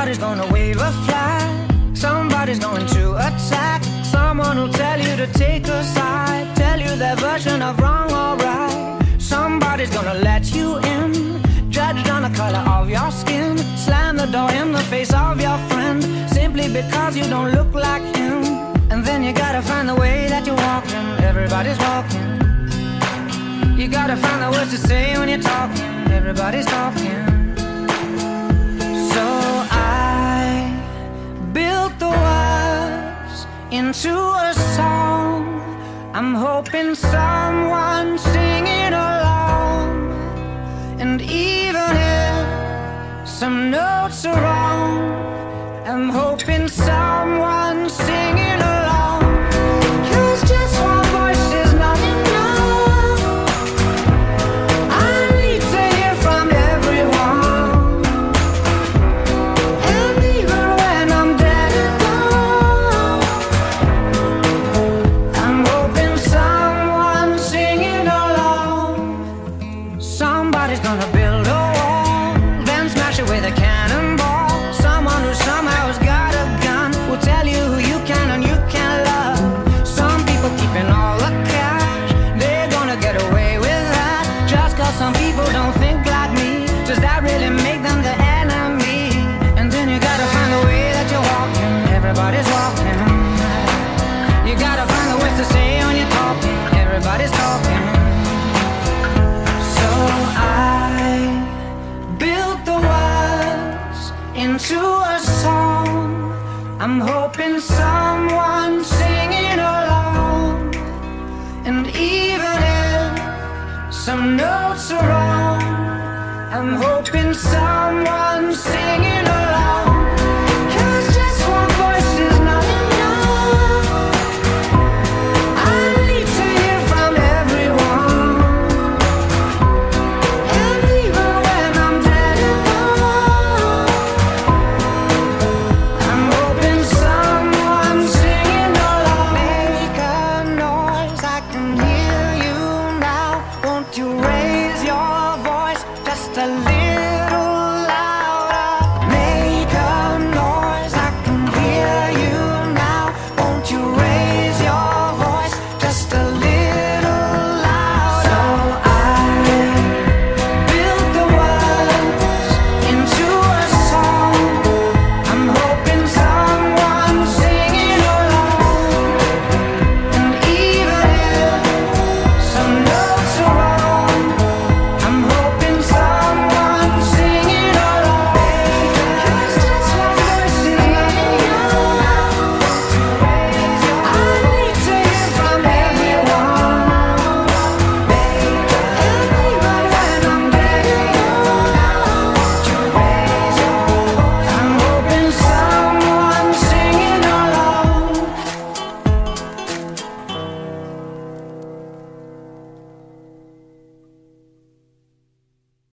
Somebody's gonna wave a flag, somebody's going to attack. Someone will tell you to take a side, tell you their version of wrong or right. Somebody's gonna let you in, judged on the color of your skin. Slam the door in the face of your friend, simply because you don't look like him. And then you gotta find the way that you're walking. Everybody's walking. You gotta find the words to say when you're talking. Everybody's talking. So I built the words into a song. I'm hoping someone singing along. And even if some notes are wrong, I'm hoping someone singing along. 'Cause just one voice is not enough. I need to hear from everyone. And even when I'm dead and gone, I'm hoping someone's singing along. Somebody's gonna build a wall, then smash it with a cannonball. Someone who somehow has got a gun will tell you who you can and you can't love. Some people keeping all the cash, they're gonna get away with that. Just 'cause some people don't think like me, does that really make them the enemy? And then you gotta find the way that you're walking. Everybody's walking. You gotta find the words to say when you're talking. Everybody's talking. So I built the words into a song. I'm hoping someone's singing along. And even if some notes are wrong, I'm hoping someone's singing